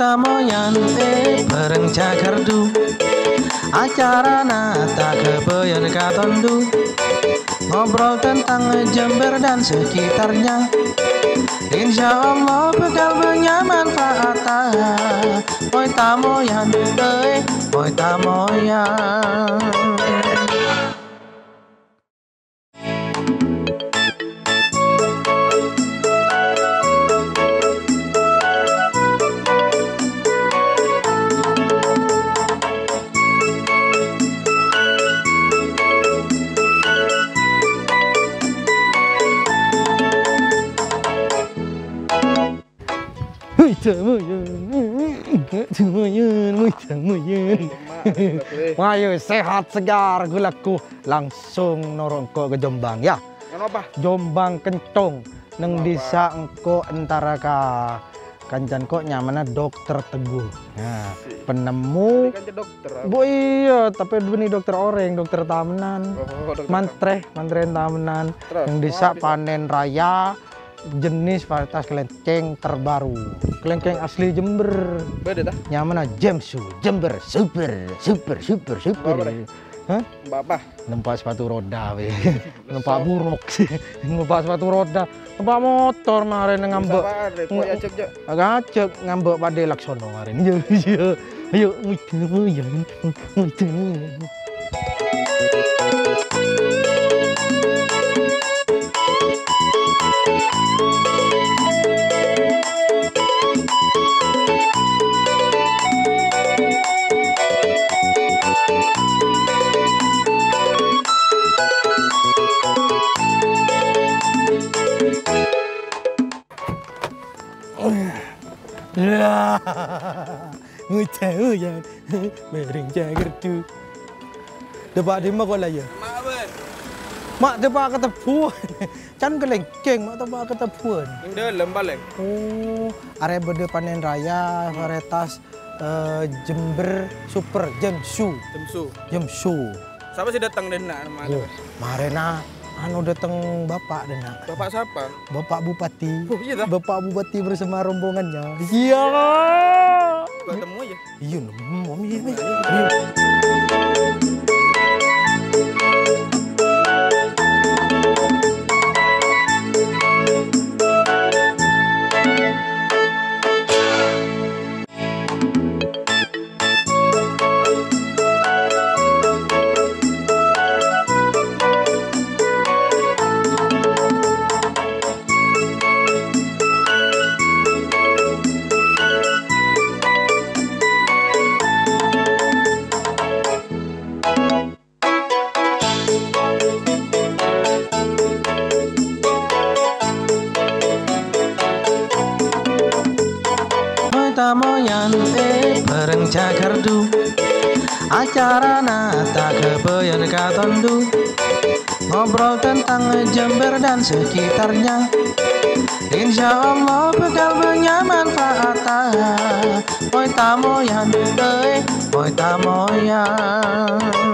tamoyan bareng Jakardu, acara nata kebayan katondu, ngobrol tentang Jember dan sekitarnya. Insya Allah bakal banyak manfaatnya. Oi tamoyan, oi tamoyan. Ayo sehat segar gulaku langsung norongko ke Jombang ya. Kenapa? Jombang kencong neng desa engko antara ka kancan kok nyamana dokter Teguh. Nah, penemu Bu iya, tapi benih dokter oreng, dokter tamenan. Mantren tamenan neng desa panen raya jenis varietas kelengkeng terbaru. Kelengkeng asli Jember. Beda dah. Nyamana Jemsu, Jember, super. Hah? Apa? Nempak sepatu roda we. Nempak buruk sih. Nempak sepatu roda. Nempak motor kemarin ngambek. Agak ngambek pada Laksono kemarin. Ayo. Ya, ngucayan, bareng Jakardu. Depak di mak lah ya. Mak depak ketepuan, can kelengkeng mak depak ketepuan. Ini lembalik. Oh, area berde panen raya varietas Jember super Jemsu. Siapa sih datang dan nak nama? Marena anu datang bapak dan nak. Bapak siapa? Bapak Bupati. Oh iya dah. Bapak Bupati bersama rombongannya. Iya. Ketemu aja. Iya, mami. Tamoyan bareng Jakardu, acara nata kebayan katondu, ngobrol tentang Jember dan sekitarnya. Insya Allah bakal banyak manfaatnya. Oi tamoyan, oi tamoyan.